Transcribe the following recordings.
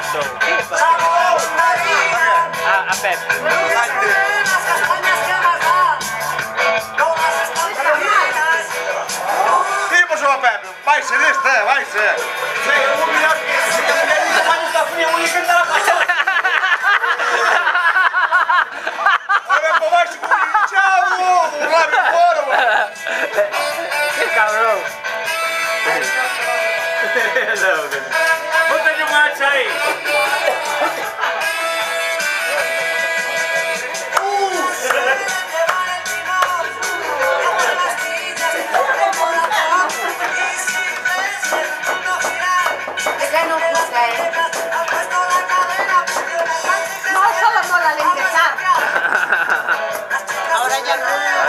passou? A Pepe. Tipo só a Pepe, vai ser este, vai ser. Olha como vai se tchau, lá me fora. Que cabrão. Bota de marcha aí. No, solo mola al empezar. Ahora ya no.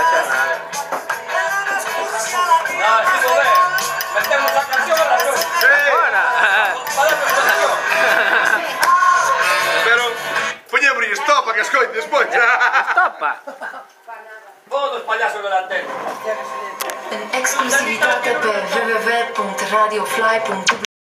Metemos la canción a la luz. Pero poñemos stop para que escoite despois. Topa. Todos payasos delanteros. Een exclusiviteit per www.radiofly.be